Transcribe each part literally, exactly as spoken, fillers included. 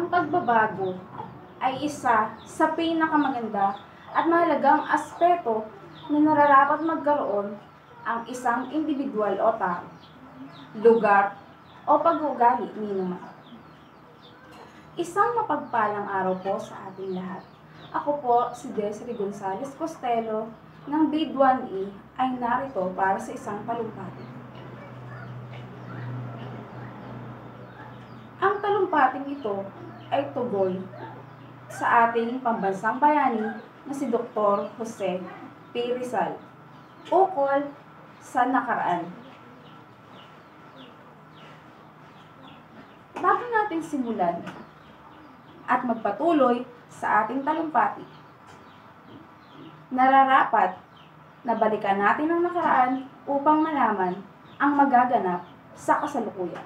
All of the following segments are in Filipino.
Ang pagbabago ay isa sa pinakamaganda at mahalagang aspeto na nararapat magkaroon ang isang individual o tao, lugar o pag-uugali ninuman. Isang mapagpalang araw po sa ating lahat. Ako po si Desiree Gonzales Costello ng Grade one E ay narito para sa isang talumpati. Ang talumpating ito ay tungkol sa ating pambansang bayani na si Doktor Jose P. Rizal, ukol sa nakaraan. Bago natin simulan at magpatuloy sa ating talumpati, nararapat na balikan natin ang nakaraan upang malaman ang magaganap sa kasalukuyan.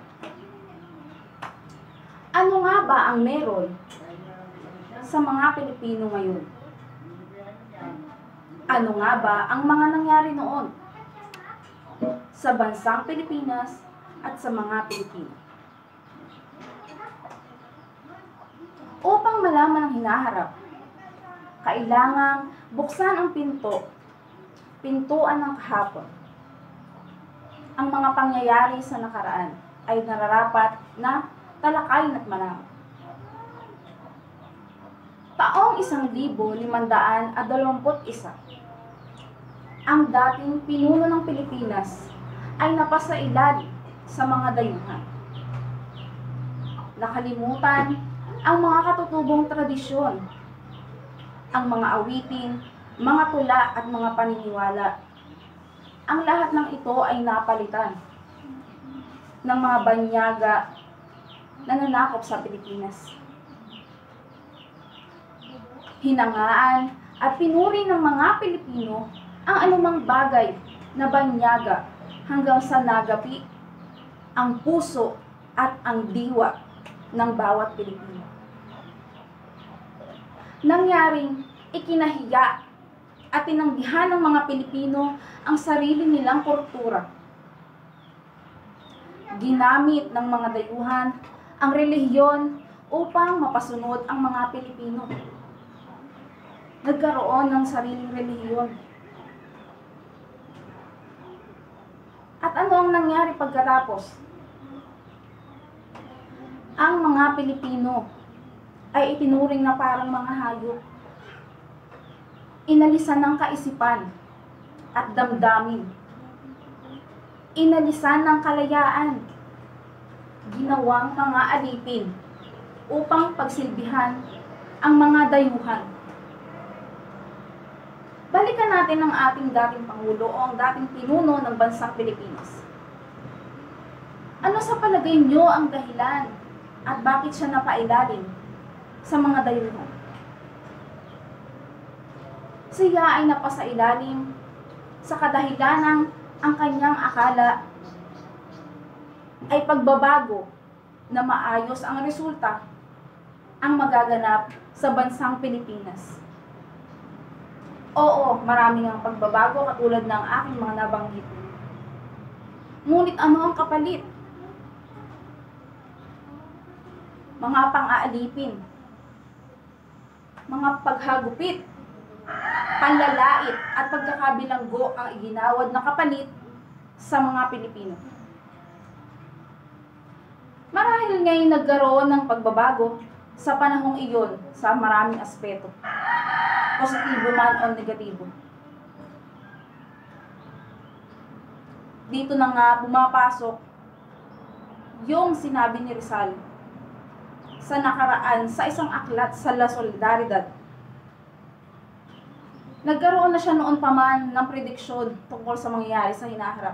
Ano nga ba ang meron sa mga Pilipino ngayon? Ano nga ba ang mga nangyari noon sa bansang Pilipinas at sa mga Pilipino? Upang malaman ang hinaharap, kailangang buksan ang pinto, pintuan ng kahapon. Ang mga pangyayari sa nakaraan ay nararapat na talakayin at malaman. Taong isang libo limandaan at dalawamput isa, ang dating pinuno ng Pilipinas ay napasailalim sa mga dayuhan. Nakalimutan ang mga katutubong tradisyon, ang mga awitin, mga tula at mga paniniwala. Ang lahat ng ito ay napalitan ng mga banyaga na nanakop sa Pilipinas. Hinangaan at pinuri ng mga Pilipino ang anumang bagay na banyaga hanggang sa nagapi ang puso at ang diwa ng bawat Pilipino. Nangyaring ikinahiya at tinanggihan ng mga Pilipino ang sarili nilang kultura. Ginamit ng mga dayuhan ang relihiyon upang mapasunod ang mga Pilipino. Nagkaroon ng sariling relihiyon. At ano ang nangyari pagkatapos? Ang mga Pilipino ay itinuring na parang mga hayop. Inalisan ng kaisipan at damdamin. Inalisan ng kalayaan. Ginawang mga alipin upang pagsilbihan ang mga dayuhan. Balikan natin ang ating dating Pangulo o ang dating pinuno ng bansang Pilipinas. Ano sa palagay nyo ang dahilan at bakit siya napailalim sa mga dayuhan? Siya ay napasailalim sa kadahilanang ang kanyang akala ay pagbabago na maayos ang resulta ang magaganap sa bansang Pilipinas. Oo, maraming ang pagbabago katulad ng aking mga nabanggit. Ngunit ano ang kapalit? Mga pang-aalipin, mga paghagupit, panlalait at pagkakabilanggo ang iginawad na kapalit sa mga Pilipino. Marahil ngayon nagkaroon ng pagbabago sa panahong iyon sa maraming aspeto, positibo man o negatibo. Dito na nga pumapasok yung sinabi ni Rizal sa nakaraan sa isang aklat sa La Solidaridad. Nagkaroon na siya noon pa man ng prediksyon tungkol sa mangyayari sa hinaharap.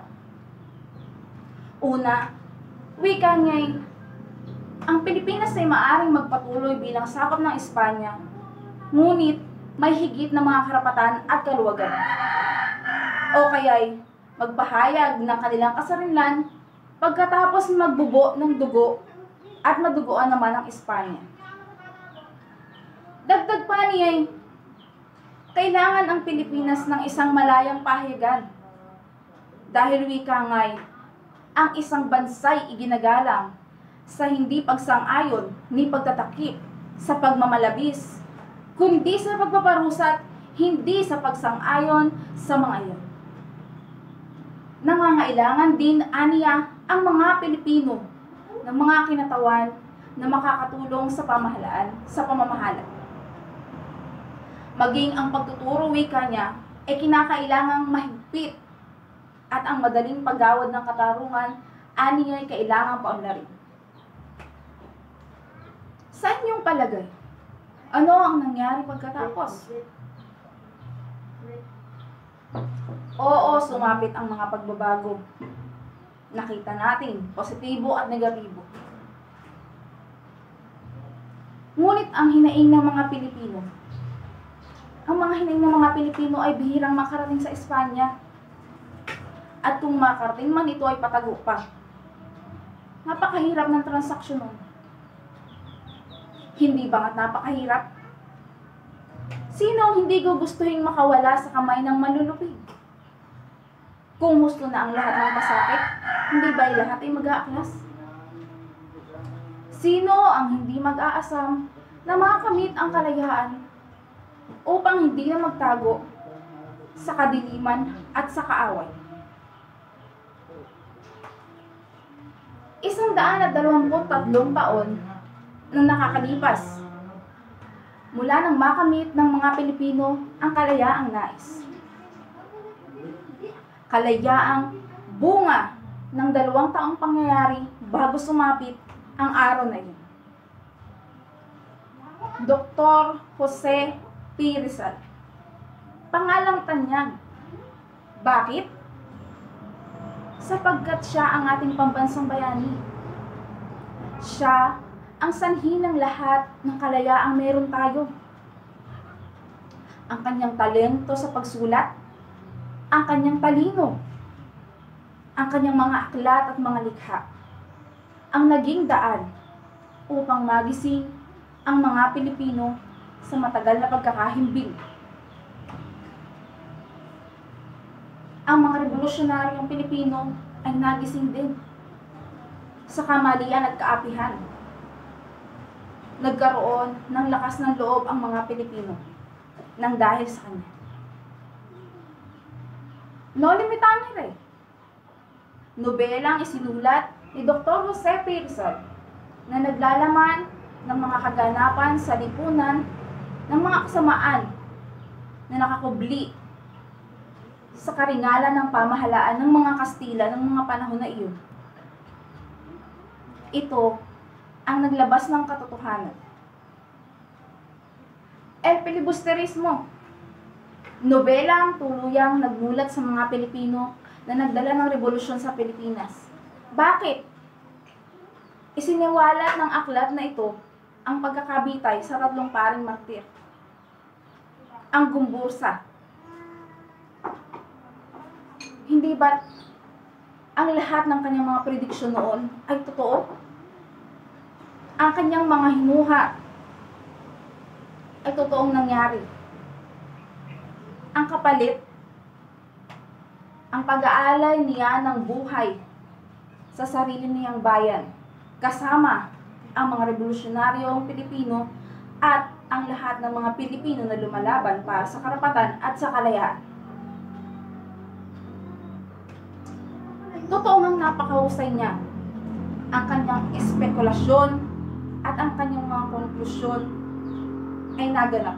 Una, wika niya, ang Pilipinas ay maaaring magpatuloy bilang sakop ng Espanya, ngunit may higit na mga karapatan at kaluwagan. O kaya'y magpahayag ng kanilang kasarinlan pagkatapos magbubo ng dugo at madugoan naman ang Espanya. Dagdag pa niya, kailangan ang Pilipinas ng isang malayang pahayagan. Dahil wika nga'y, ang isang bansa'y iginagalang sa hindi pagsang-ayon ni pagtatakip sa pagmamalabis, kundi sa pagpaparusa at hindi sa pagsang-ayon sa mga iyon. Nangangailangan din aniya ang mga Pilipino ng mga kinatawan na makakatulong sa pamahalaan, sa pamamahala. Maging ang pagtuturo wika niya ay kinakailangang mahigpit at ang madaling paggawad ng katarungan aniya ay kailangang paunlarin. Sa inyong palagay, ano ang nangyari pagkatapos? Oo, sumapit ang mga pagbabago. Nakita natin, positibo at negatibo. Ngunit ang hinaing ng mga Pilipino, ang mga hinaing ng mga Pilipino ay bihirang makarating sa Espanya. At kung makarating man, ito ay patago pa. Napakahirap ng transaksyon nun. Hindi ba nga't napakahirap? Sino ang hindi gugustuhin makawala sa kamay ng malulupig? Kung gusto na ang lahat ng masakit, hindi ba lahat ay mag-aaklas? Sino ang hindi mag-aasam na makakamit ang kalayaan upang hindi na magtago sa kadiliman at sa kaaway? Isang daan at dalawamput tatlong taon nang nakakalipas mula nang makamit ng mga Pilipino ang kalayaang nais. Kalayaang bunga ng dalawang taong pangyayari bago sumapit ang araw na iyon. Doktor Jose P. Rizal. Pangalang tanyag. Bakit? Sapagkat siya ang ating pambansang bayani. Siya ang sanhi ng lahat ng kalayaang meron tayo. Ang kanyang talento sa pagsulat, ang kanyang talino, ang kanyang mga aklat at mga likha, ang naging daan upang magising ang mga Pilipino sa matagal na pagkakahimbing. Ang mga revolusyonaryong Pilipino ay nagising din sa kamalian at kaapihan. Nagkaroon ng lakas ng loob ang mga Pilipino nang dahil sa kanya. No Limitangere, nobelang isinulat ni Doktor Jose P. Rizal na naglalaman ng mga kaganapan sa lipunan ng mga kasamaan na nakakubli sa karingalan ng pamahalaan ng mga Kastila ng mga panahon na iyon. Ito ang naglabas ng katotohanan. El Filibusterismo, nobelang tuluyang nagmulat sa mga Pilipino na nagdala ng revolusyon sa Pilipinas. Bakit? Isiniwalat ng aklat na ito ang pagkakabitay sa tatlong paring martir. Ang Gumbursa. Hindi ba ang lahat ng kanyang mga prediksyon noon ay totoo? Ang kanyang mga hinuha ay totoong nangyari. Ang kapalit, ang pag-aalay niya ng buhay sa sarili niyang bayan, kasama ang mga revolusyonaryong Pilipino at ang lahat ng mga Pilipino na lumalaban para sa karapatan at sa kalayaan. Totoo ngang napakahusay niya. Ang kanyang espekulasyon at ang kanyang mga konklusyon ay naganap.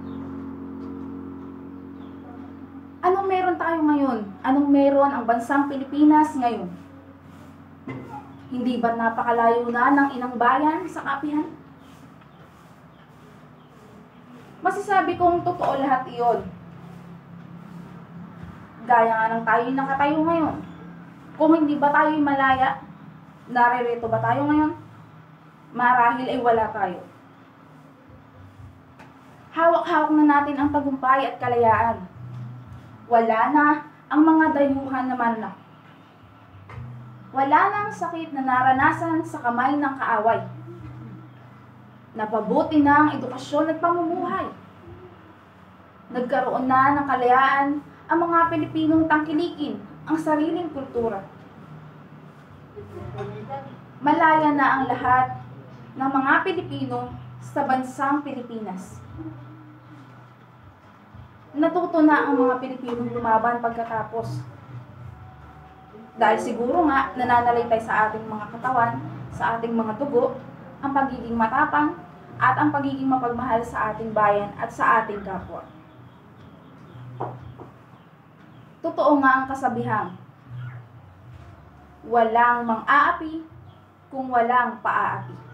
Anong meron tayo ngayon? Anong meron ang bansang Pilipinas ngayon? Hindi ba napakalayo na ng inang bayan sa kapihan? Masasabi kong totoo lahat iyon. Gaya nga ng tayo nakatayo ngayon. Kung hindi ba tayo malaya, naririto ba tayo ngayon? Marahil ay wala tayo. Hawak-hawak na natin ang tagumpay at kalayaan. Wala na ang mga dayuhan na manla. Wala na ang sakit na naranasan sa kamay ng kaaway. Napabuti na ang edukasyon at pamumuhay. Nagkaroon na ng kalayaan ang mga Pilipinong tangkilikin ang sariling kultura. Malaya na ang lahat ng mga Pilipino sa bansang Pilipinas. Natuto na ang mga Pilipinong lumaban pagkatapos. Dahil siguro nga nananalitay sa ating mga katawan, sa ating mga dugo, ang pagiging matapang at ang pagiging mapagmahal sa ating bayan at sa ating kapwa. Totoo nga ang kasabihang, walang mang-aapi kung walang paaapi.